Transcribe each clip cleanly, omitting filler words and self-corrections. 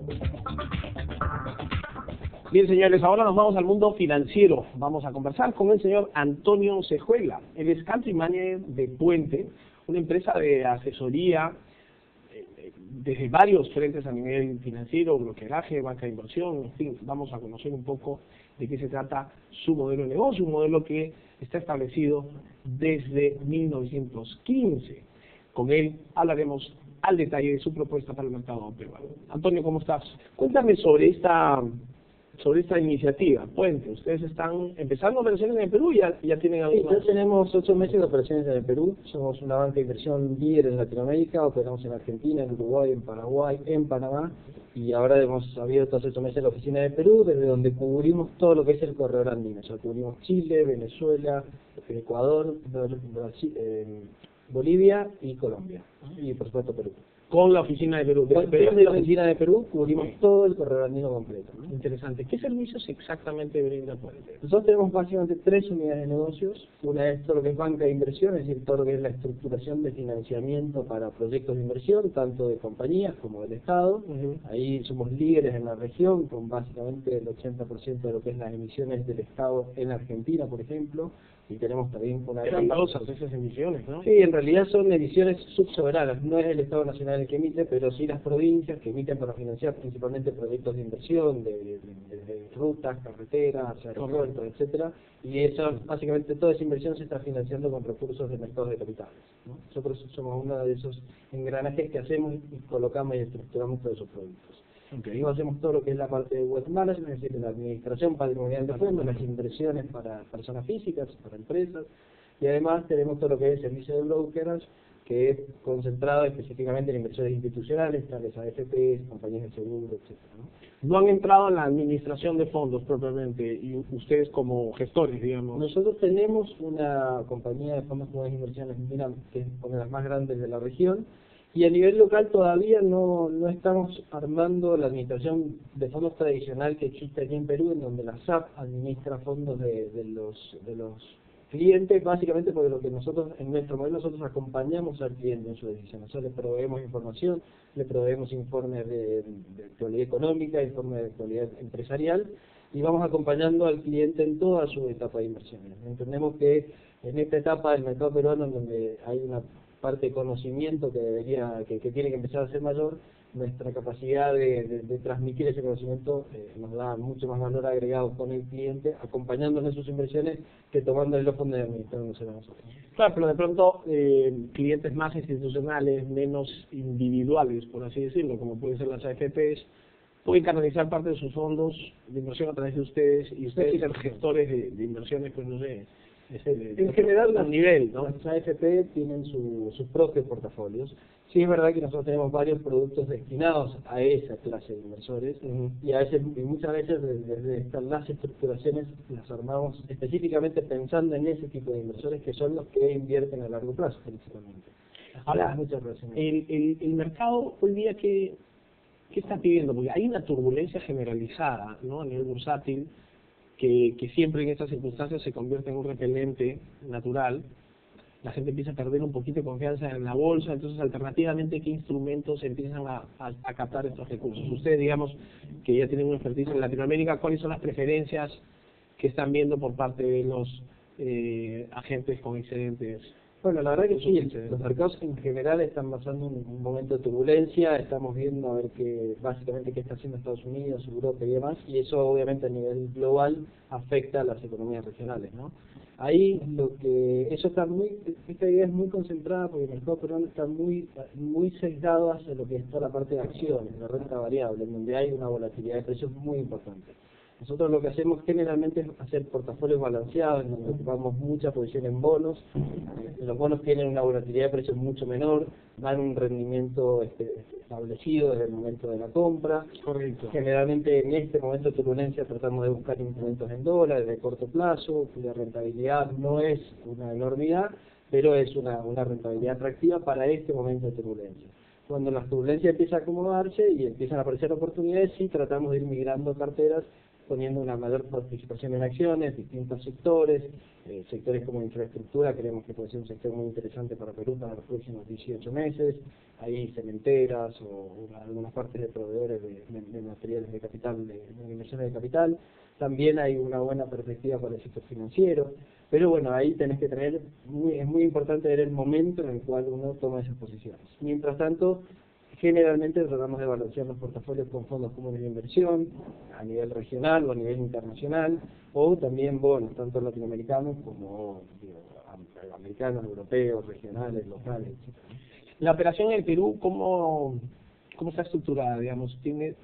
Bien, señores, ahora nos vamos al mundo financiero. Vamos a conversar con el señor Antonio Cejuela. Él es Country Manager de Puente, una empresa de asesoría desde varios frentes a nivel financiero, brokeraje, banca de inversión, en fin. Vamos a conocer un poco de qué se trata su modelo de negocio, un modelo que está establecido desde 1915. Con él hablaremos al detalle de su propuesta para el mercado peruano. Antonio, ¿cómo estás? Cuéntame sobre esta iniciativa, Puente. Ustedes están empezando operaciones en el Perú, ya tienen Sí, algunas... ya tenemos 8 meses de operaciones en el Perú. Somos una banca de inversión líder en Latinoamérica. Operamos en Argentina, en Uruguay, en Paraguay, en Panamá. Y ahora hemos abierto hace 8 meses la oficina de Perú, desde donde cubrimos todo lo que es el corredor andino. O sea, cubrimos Chile, Venezuela, Ecuador, Brasil, Bolivia y Colombia. Y por supuesto Perú. Con la oficina de Perú. Desde la oficina de Perú cubrimos todo el corredor andino completo, ¿no? Interesante. ¿Qué servicios exactamente brinda Puente? Nosotros tenemos básicamente 3 unidades de negocios. Una es todo lo que es banca de inversión, es decir, todo lo que es la estructuración de financiamiento para proyectos de inversión, tanto de compañías como del Estado. Ahí somos líderes en la región, con básicamente el 80% de lo que es las emisiones del Estado en Argentina, por ejemplo. Y tenemos también una gran... esas emisiones, ¿no? Sí, en realidad son emisiones subsoberanas. No es el Estado Nacional el que emite, pero sí las provincias que emiten para financiar principalmente proyectos de inversión, de rutas, carreteras, aeropuertos, etcétera. Y eso, básicamente toda esa inversión se está financiando con recursos de mercados de capitales, ¿no? Nosotros somos uno de esos engranajes que hacemos y colocamos y estructuramos todos esos productos. Okay. Hacemos todo lo que es la parte de wealth management, es decir, la administración patrimonial de fondos, las inversiones para personas físicas, para empresas, y además tenemos todo lo que es servicio de brokerage, que es concentrado específicamente en inversiones institucionales, tales AFPs, compañías de seguro, etcétera, ¿no? No han entrado en la administración de fondos propiamente, y ustedes como gestores, digamos. Nosotros tenemos una compañía de fondos de inversiones, que es una de las más grandes de la región. Y a nivel local todavía no estamos armando la administración de fondos tradicional que existe aquí en Perú, en donde la SAP administra fondos de los clientes, básicamente porque lo que nosotros, en nuestro modelo, nosotros acompañamos al cliente en su decisión. Nosotros le proveemos información, le proveemos informes de actualidad económica, informes de actualidad empresarial, y vamos acompañando al cliente en toda su etapa de inversiones. Entendemos que en esta etapa del mercado peruano, en donde hay una parte de conocimiento que tiene que empezar a ser mayor, nuestra capacidad de transmitir ese conocimiento nos da mucho más valor agregado con el cliente, acompañándole en sus inversiones, que tomándole los fondos de administración a nosotros. Claro, pero de pronto clientes más institucionales, menos individuales, por así decirlo, como pueden ser las AFPs, pueden canalizar parte de sus fondos de inversión a través de ustedes, y ustedes ser gestores de inversiones, pues no sé. En general, a nivel, ¿no? Las AFP tienen sus propios portafolios. Sí, es verdad que nosotros tenemos varios productos destinados a esa clase de inversores, y muchas veces desde las estructuraciones las armamos específicamente pensando en ese tipo de inversores, que son los que invierten a largo plazo, principalmente. Ahora, el mercado hoy día, ¿qué está pidiendo? Porque hay una turbulencia generalizada, ¿no?, a nivel bursátil, que siempre en estas circunstancias se convierte en un repelente natural. La gente empieza a perder un poquito de confianza en la bolsa. Entonces, alternativamente, ¿qué instrumentos empiezan a captar estos recursos? Ustedes, digamos, que ya tienen una expertise en Latinoamérica, ¿cuáles son las preferencias que están viendo por parte de los agentes con excedentes? Bueno, la verdad que sí, los mercados en general están pasando un momento de turbulencia. Estamos viendo a ver básicamente qué está haciendo Estados Unidos, Europa y demás, y eso obviamente a nivel global afecta a las economías regionales, ¿no? Ahí esta idea es muy concentrada porque el mercado peruano está muy sesgado hacia lo que es toda la parte de acciones, la renta variable, en donde hay una volatilidad de precios muy importante. Nosotros lo que hacemos generalmente es hacer portafolios balanceados, en donde ocupamos mucha posición en bonos. Los bonos tienen una volatilidad de precios mucho menor, dan un rendimiento establecido desde el momento de la compra. Correcto. Generalmente en este momento de turbulencia tratamos de buscar instrumentos en dólares de corto plazo, cuya rentabilidad no es una enormidad, pero es una rentabilidad atractiva para este momento de turbulencia. Cuando la turbulencia empieza a acomodarse y empiezan a aparecer oportunidades, sí tratamos de ir migrando carteras poniendo una mayor participación en acciones, distintos sectores, sectores como infraestructura, creemos que puede ser un sector muy interesante para Perú para los próximos 18 meses, hay cementeras o algunas partes de proveedores de materiales de capital, de inversiones de capital, también hay una buena perspectiva para el sector financiero, pero bueno, ahí tenés que tener, es muy importante ver el momento en el cual uno toma esas posiciones. Mientras tanto, generalmente tratamos de balancear los portafolios con fondos comunes de inversión a nivel regional o a nivel internacional, o también bonos, tanto latinoamericanos como americanos, europeos, regionales, locales, etc. La operación en el Perú, ¿cómo está estructurada? Digamos, tienes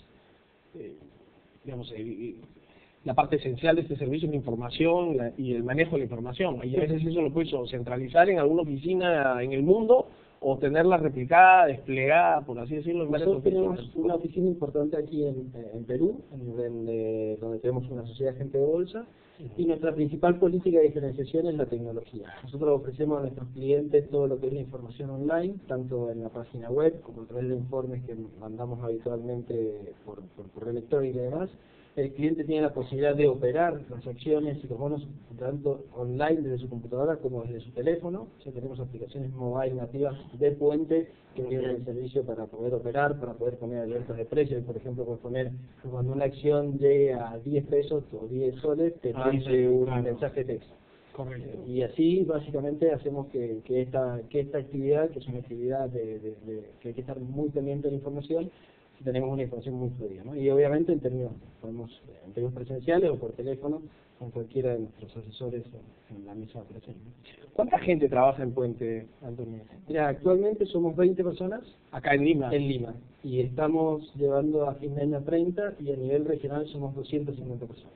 digamos, la parte esencial de este servicio es la información y el manejo de la información. Y a veces eso lo puedes centralizar en alguna oficina en el mundo o tenerla replicada, desplegada, por así decirlo, en varias Nosotros oficinas. tenemos una oficina importante aquí en Perú, donde tenemos una sociedad de gente de bolsa, y nuestra principal política de diferenciación es la tecnología. Nosotros ofrecemos a nuestros clientes todo lo que es la información online, tanto en la página web como a través de informes que mandamos habitualmente por correo electrónico y demás. El cliente tiene la posibilidad de operar las acciones y los bonos tanto online desde su computadora como desde su teléfono. O sea, tenemos aplicaciones mobile nativas de Puente que tienen el servicio para poder operar, para poder poner alertas de precios. Por ejemplo, puedes poner que cuando una acción llegue a 10 pesos o 10 soles, te mande un mensaje de texto. Correcto. Y así básicamente hacemos que esta actividad, que es una actividad que hay que estar muy pendiente de la información, tenemos una información muy fluida, ¿no? Y obviamente en términos presenciales o por teléfono con cualquiera de nuestros asesores en la mesa de operación. ¿Cuánta gente trabaja en Puente, Antonio? Mira, actualmente somos 20 personas Acá en Lima. en Lima y estamos llevando a fin de año 30 y a nivel regional somos 250 personas.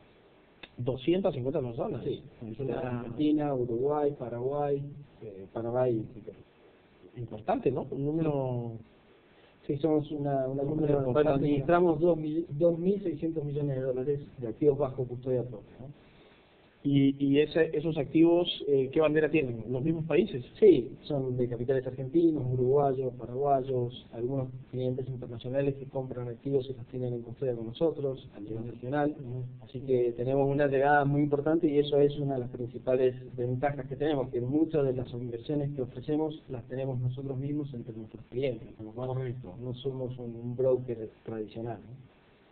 250 personas. Sí, Argentina, Uruguay, Paraguay, Panamá y Perú. Importante, ¿no? Un número... Sí, somos una número, administramos 2.600 millones de dólares de activos bajo custodia propia, ¿no? ¿Y esos activos qué bandera tienen? ¿Los mismos países? Sí, son de capitales argentinos, uruguayos, paraguayos, algunos clientes internacionales que compran activos y los tienen en custodia con nosotros a nivel nacional. Así que tenemos una llegada muy importante y eso es una de las principales ventajas que tenemos, que muchas de las inversiones que ofrecemos las tenemos nosotros mismos entre nuestros clientes, con lo cual no somos un broker tradicional, ¿no?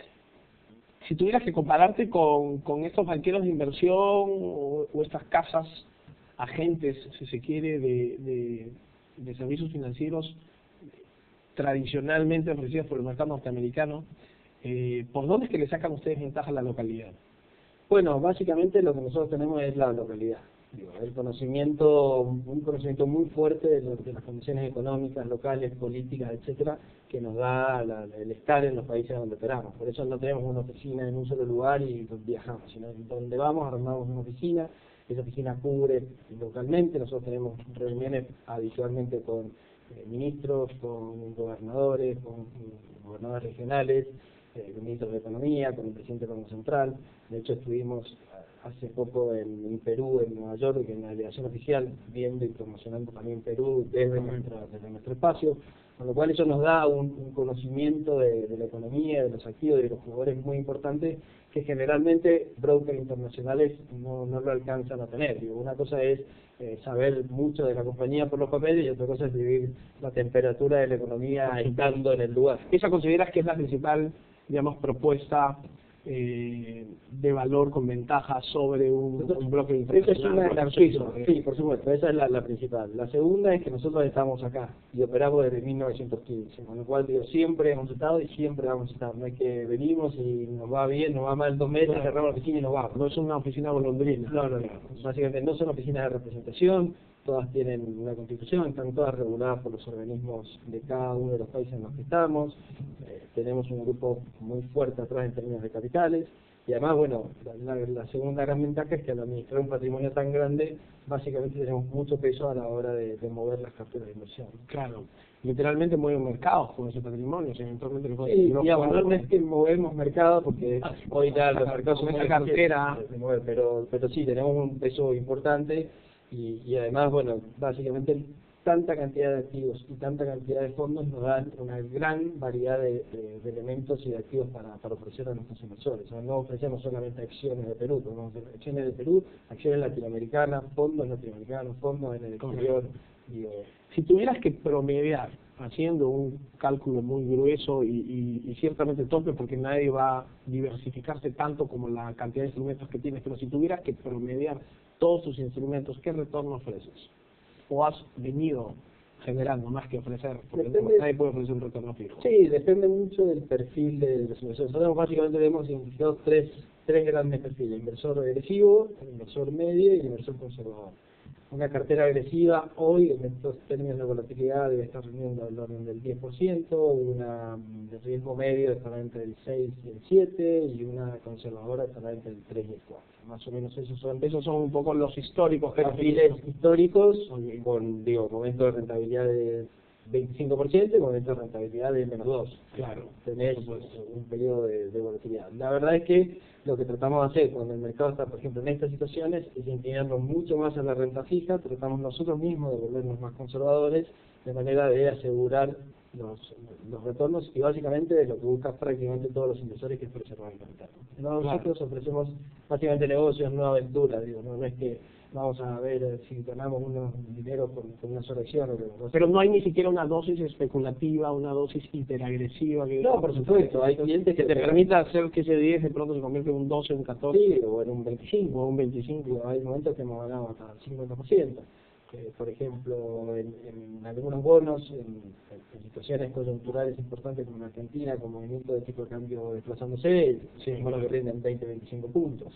Si tuvieras que compararte con estos banqueros de inversión o estas casas, agentes, si se quiere, de servicios financieros tradicionalmente ofrecidos por el mercado norteamericano, ¿por dónde es que le sacan ustedes ventaja a la localidad? Bueno, básicamente lo que nosotros tenemos es la localidad. El conocimiento, un conocimiento muy fuerte de las condiciones económicas, locales, políticas, etcétera, que nos da el estar en los países donde operamos. Por eso no tenemos una oficina en un solo lugar y viajamos, sino donde vamos armamos una oficina, esa oficina cubre localmente, nosotros tenemos reuniones habitualmente con ministros, con gobernadores regionales, con ministros de Economía, con el presidente del Banco Central. De hecho, estuvimos hace poco en Perú, en Nueva York, en la delegación oficial, viendo y promocionando también Perú desde nuestro espacio, con lo cual eso nos da un conocimiento de la economía, de los activos, de los jugadores muy importantes que generalmente brokers internacionales no lo alcanzan a tener. Digo, una cosa es saber mucho de la compañía por los papeles y otra cosa es vivir la temperatura de la economía estando en el lugar. ¿Esa consideras que es la principal, digamos, propuesta de valor con ventaja sobre un broker internacional? Esa es una de las sí, por supuesto, esa es la principal. La segunda es que nosotros estamos acá y operamos desde 1915, con lo cual digo, siempre hemos estado y siempre vamos a estar. No es que venimos y nos va bien, nos va mal 2 meses, cerramos la oficina y nos vamos. No es una oficina golondrina. No. Básicamente no son oficinas de representación, todas tienen una constitución, están todas reguladas por los organismos de cada uno de los países en los que estamos. Tenemos un grupo muy fuerte atrás en términos de capitales y además, bueno, la segunda gran ventaja es que al administrar un patrimonio tan grande, básicamente tenemos mucho peso a la hora de mover las carteras de inversión. Claro, literalmente mueven mercados con ese patrimonio, eventualmente no es que movemos mercado porque hoy ya los mercados son una cartera, pero sí, tenemos un peso importante y además, bueno, básicamente tanta cantidad de activos y tanta cantidad de fondos nos dan una gran variedad de elementos y de activos para ofrecer a nuestros inversores. O sea, no ofrecemos solamente acciones de Perú, tenemos acciones de Perú, acciones latinoamericanas, fondos en el exterior. Si tuvieras que promediar, haciendo un cálculo muy grueso y ciertamente torpe, porque nadie va a diversificarse tanto como la cantidad de instrumentos que tienes, pero si tuvieras que promediar todos tus instrumentos, ¿qué retorno ofreces? ¿O has venido generando más que ofrecer? Porque nadie puede ofrecer un retorno fijo. Sí, depende mucho del perfil de los inversores. Nosotros básicamente hemos identificado tres grandes perfiles: inversor agresivo, inversor medio y inversor conservador. Una cartera agresiva hoy, en estos términos de volatilidad, debe estar rindiendo del orden del 10%, una de riesgo medio estará entre el 6 y el 7, y una conservadora estará entre el 3 y el 4. Más o menos esos son un poco los históricos, perfiles históricos, con momentos de rentabilidad de 25% y momentos de rentabilidad de menos 2. Claro. Tenés un periodo de volatilidad. La verdad es que lo que tratamos de hacer cuando el mercado está, por ejemplo, en estas situaciones, es inclinarnos mucho más a la renta fija. Tratamos nosotros mismos de volvernos más conservadores, de manera de asegurar los retornos, y básicamente lo que buscan prácticamente todos los inversores, que es preservar el capital. Nosotros ofrecemos básicamente negocios, no aventuras, no es que vamos a ver si ganamos unos dinero con una sola acción. Pero no hay ni siquiera una dosis especulativa, una dosis hiperagresiva. No, por supuesto, hay clientes que te permita hacer que ese 10 de pronto se convierta en un 12, un 14. Sí, o en un 25. O un 25. Hay momentos que hemos ganado hasta el 50%. Por ejemplo, en algunos bonos, en situaciones coyunturales importantes como en Argentina, con movimiento de tipo de cambio desplazándose, bonos que rinden 20-25 puntos.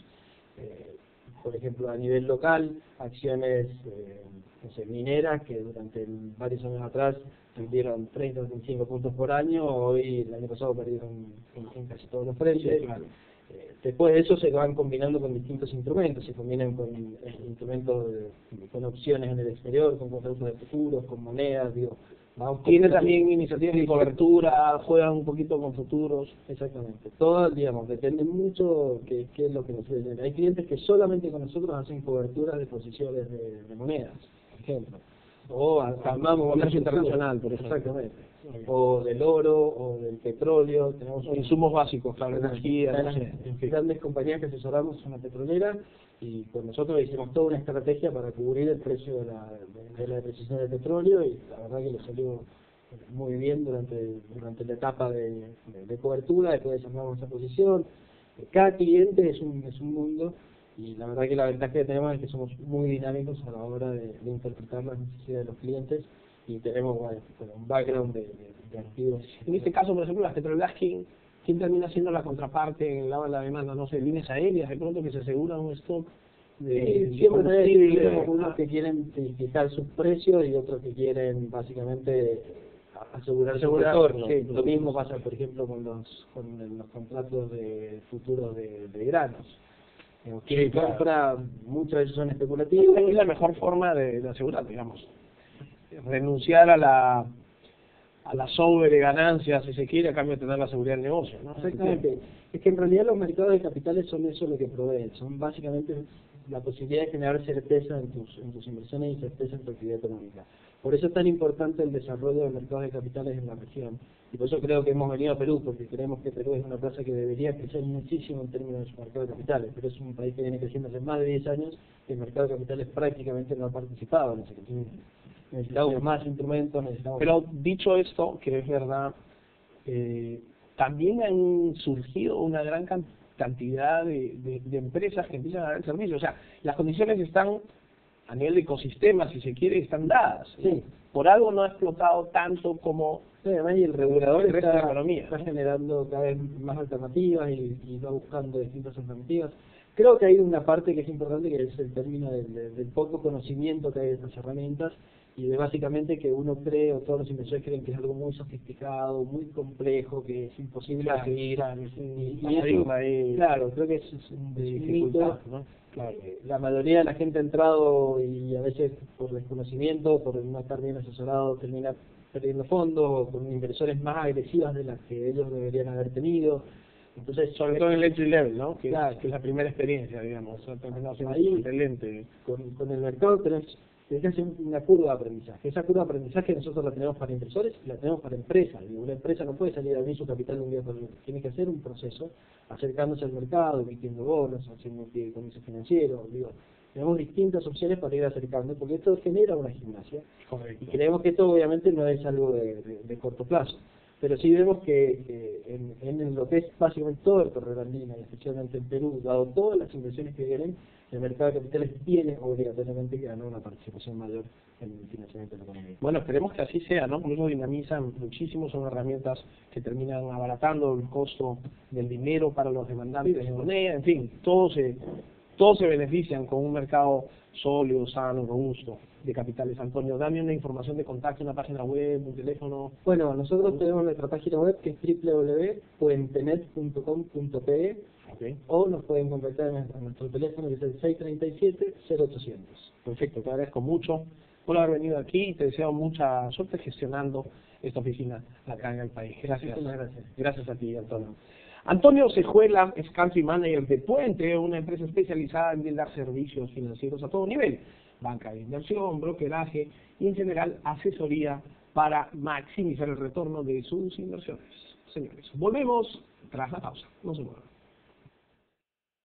Por ejemplo, a nivel local, acciones mineras que durante varios años atrás rindieron 30 o 25 puntos por año, hoy el año pasado perdieron en casi todos los precios. Sí, claro. Después de eso se van combinando con distintos instrumentos, se combinan con instrumentos con opciones en el exterior, con contratos de futuros, con monedas, Tiene también iniciativas de cobertura, juegan un poquito con futuros. Exactamente. Todo, depende mucho qué es lo que nos ofrecen. Hay clientes que solamente con nosotros hacen coberturas de posiciones de monedas, por ejemplo. O armamos comercio internacional, por ejemplo. Exactamente. O del oro, o del petróleo. Tenemos insumos básicos, claro, energía, no sé. Grandes compañías que asesoramos, una petrolera, y con nosotros hicimos toda una estrategia para cubrir el precio de la depreciación del petróleo, y la verdad que le salió muy bien durante la etapa de cobertura. Después desarmamos esa posición. Cada cliente es un mundo, y la verdad que la ventaja que tenemos es que somos muy dinámicos a la hora de interpretar las necesidades de los clientes, y tenemos un background de activos. En este caso, por ejemplo, las petroleras, ¿quién termina siendo la contraparte en el lado de la demanda? No sé, líneas aéreas, de pronto, que se aseguran un stock siempre tenemos unos que quieren fijar sus precios y otros que quieren básicamente asegurar su retorno. Sí, lo mismo pasa, por ejemplo, con los contratos de futuros de granos. Quien compra, muchas veces son especulativos. Es la mejor forma de asegurar, digamos. Renunciar a la sobreganancia, si se quiere, a cambio de tener la seguridad del negocio, ¿no? Exactamente. Es que en realidad los mercados de capitales son eso lo que proveen. Son básicamente la posibilidad de generar certeza en tus inversiones y certeza en tu actividad económica. Por eso es tan importante el desarrollo de mercados de capitales en la región. Y por eso creo que hemos venido a Perú, porque creemos que Perú es una plaza que debería crecer muchísimo en términos de su mercado de capitales. Pero es un país que viene creciendo hace más de 10 años y el mercado de capitales prácticamente no ha participado en ese crecimiento. Necesitamos más instrumentos, necesitamos... Pero dicho esto, que es verdad, también han surgido una gran cantidad de empresas que empiezan a dar el servicio. O sea, las condiciones están, a nivel de ecosistema, si se quiere, están dadas. Sí. Por algo no ha explotado tanto como además, y el regulador está generando cada vez más alternativas y va buscando distintas alternativas. Creo que hay una parte que es importante, que es el término del poco conocimiento que hay de estas herramientas, y de básicamente que uno cree, o todos los inversores creen, que es algo muy sofisticado, muy complejo, que es imposible de seguir. Claro, creo que eso es un dificultad, ¿no? Claro. La mayoría de la gente ha entrado, y a veces por desconocimiento, por no estar bien asesorado, termina perdiendo fondos, o con inversores más agresivas de las que ellos deberían haber tenido. Entonces, sobre todo en el entry level, ¿no? Que, claro, que es la primera experiencia, digamos. Ahí, excelente. Con el mercado tenés Tiene que hacer una curva de aprendizaje. Esa curva de aprendizaje nosotros la tenemos para inversores y la tenemos para empresas. Y una empresa no puede salir a abrir su capital de un día para otro. Tiene que hacer un proceso, acercándose al mercado, emitiendo bonos, haciendo un fideicomiso financiero. Tenemos distintas opciones para ir acercando, porque esto genera una gimnasia. Correcto. Y creemos que esto obviamente no es algo de corto plazo. Pero sí vemos que en lo que es básicamente todo el corredor andino, y especialmente en Perú, dado todas las inversiones que vienen, el mercado de capitales tiene obligatoriamente que ganar una participación mayor en el financiamiento de la economía. Bueno, esperemos que así sea, ¿no? Porque eso dinamiza muchísimo, son herramientas que terminan abaratando el costo del dinero para los demandantes de moneda, en fin, todos se benefician con un mercado sólido, sano, robusto de capitales. Antonio, dame una información de contacto, una página web, un teléfono. Bueno, nosotros tenemos nuestra página web que es www.puentenet.com.pe. Okay. O nos pueden contactar a nuestro teléfono que es el 637-0800. Perfecto, te agradezco mucho por haber venido aquí y te deseo mucha suerte gestionando esta oficina acá en el país. Gracias. Muchas gracias. Gracias a ti, Antonio. Antonio Cejuela es Country Manager de Puente, una empresa especializada en brindar servicios financieros a todo nivel, banca de inversión, brokeraje y en general asesoría para maximizar el retorno de sus inversiones. Señores, volvemos tras la pausa. No se muevan.